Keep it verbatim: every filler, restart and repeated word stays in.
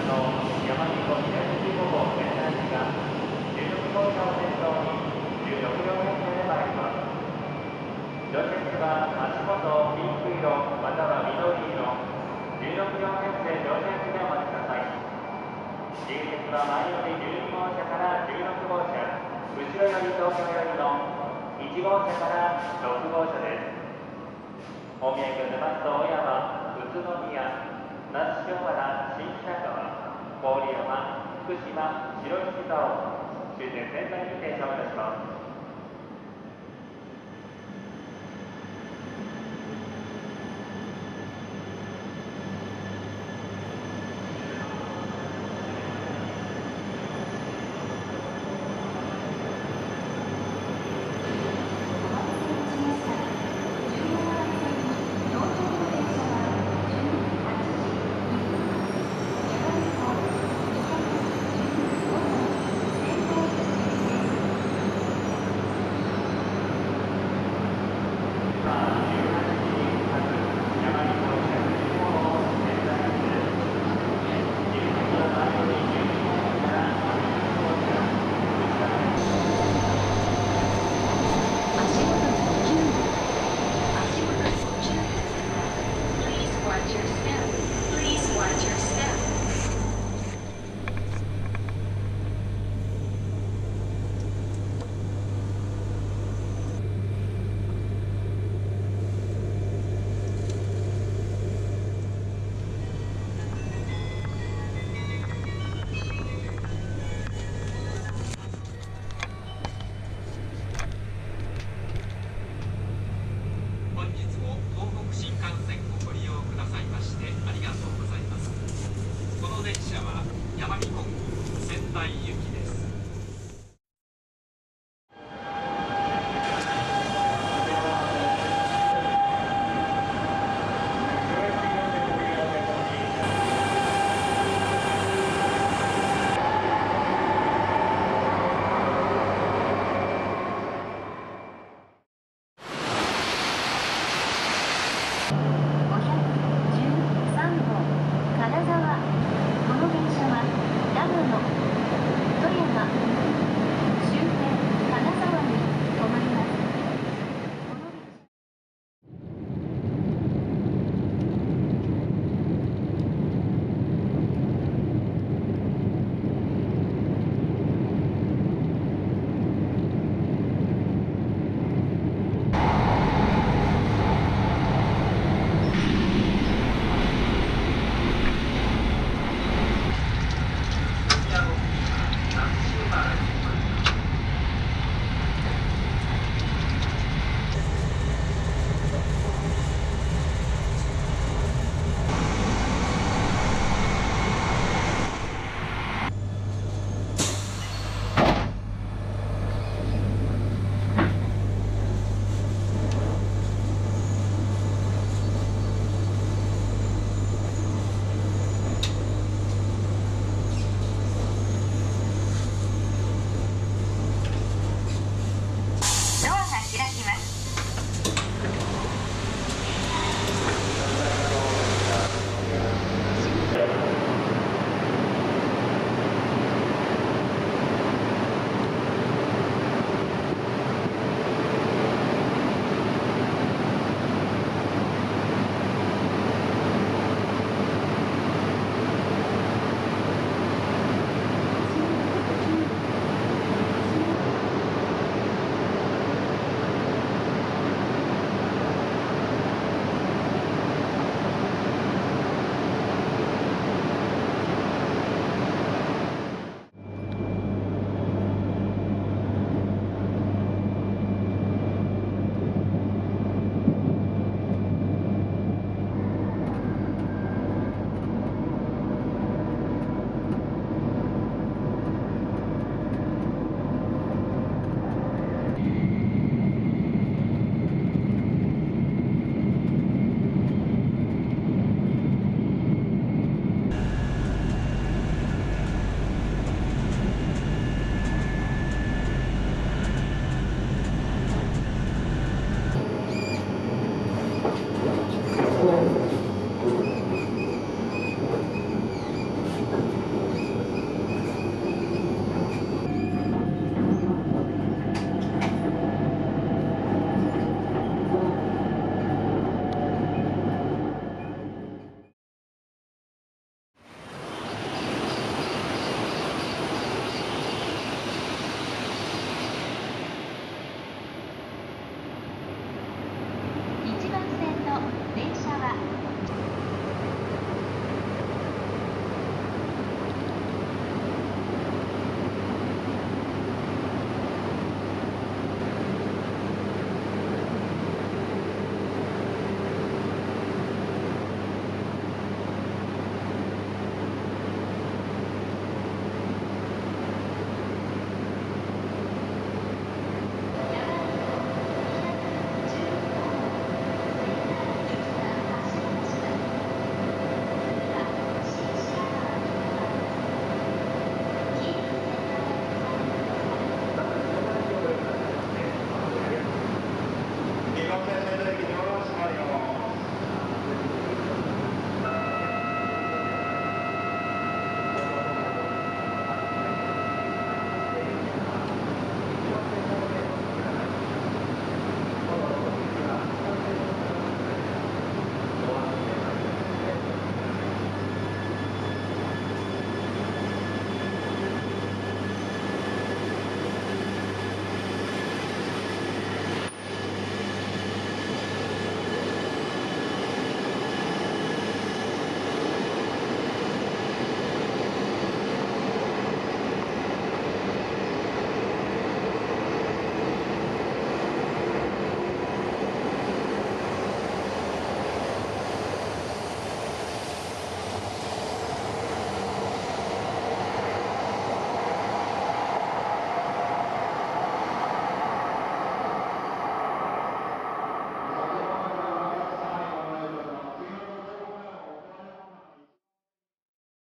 山彦南じゅうご号仙台行きがじゅうろく号車を先頭にじゅうろく両編成で参ります。乗客は足元ピンク色または緑色じゅうろく両編成乗車駅でお待ちください。入列は前よりじゅうに号車からじゅうろく号車、後ろより東京よりのいち号車からろく号車です。お見上げ沼津大山、宇都宮、那須塩原、新白河、郡山、福島、白石蔵王、終点仙台に停車をいたします。 電車は山見本郷仙台行き